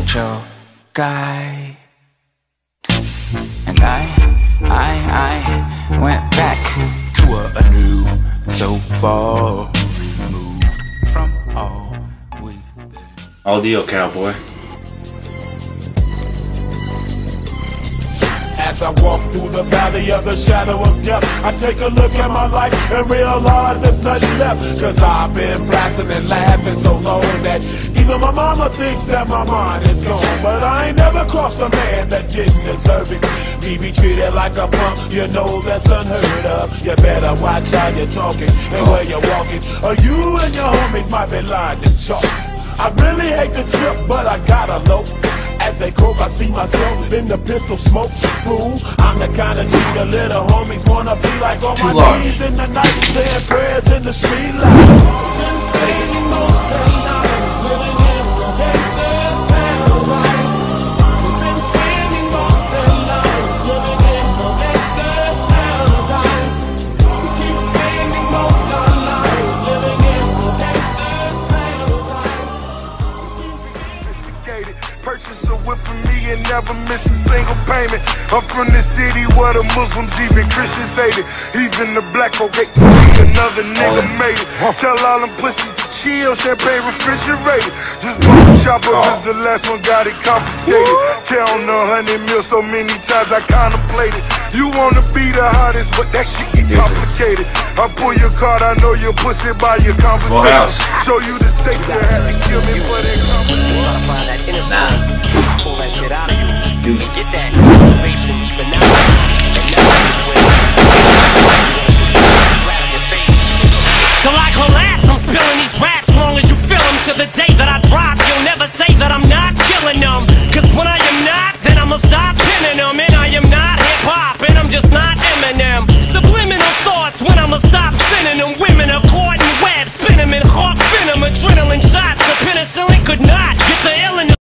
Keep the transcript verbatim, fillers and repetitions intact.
your guy. And I, I, I went back to a, a new, so far removed from all we've been. All deal, cowboy. As I walk through the valley of the shadow of death, I take a look at my life and realize there's nothing left. Cause I've been blasting and laughing so long that even my mama thinks that my mind is gone. But I ain't never crossed a man that didn't deserve it. Me be treated like a punk, you know that's unheard of. You better watch how you're talking and where you're walking, or you and your homies might be lying to chalk. I really hate the trip, but I gotta low. As they croak, I see myself in the pistol smoke. Fool, I'm the kind of G the little homies wanna be like. On my knees in the night, saying prayers in the street light. Purchase a whip for me and never miss a single payment. I'm from the city where the Muslims, even Christians hate it. Even the black folk hate to see another nigga made it. Tell all them pussies to chill, champagne refrigerated. Just bought a chopper cause the last one got it confiscated. Counting a hundred mil so many times I contemplated. You wanna be the hottest, but that shit get complicated. I pull your card, I know your pussy by your conversation. Show you the safety, I had to kill me for that conversation. Find that inner side, just pull that shit out of you and get that motivation to now and now. So I collapse, I'm spilling these raps long as you feel them. To the day that I drop, you'll never say that I'm not killing them. Cause when I am not, then I'ma stop pinning them. And I am not hip-hop, and I'm just not Eminem. Subliminal thoughts when I'ma stop sending them. Women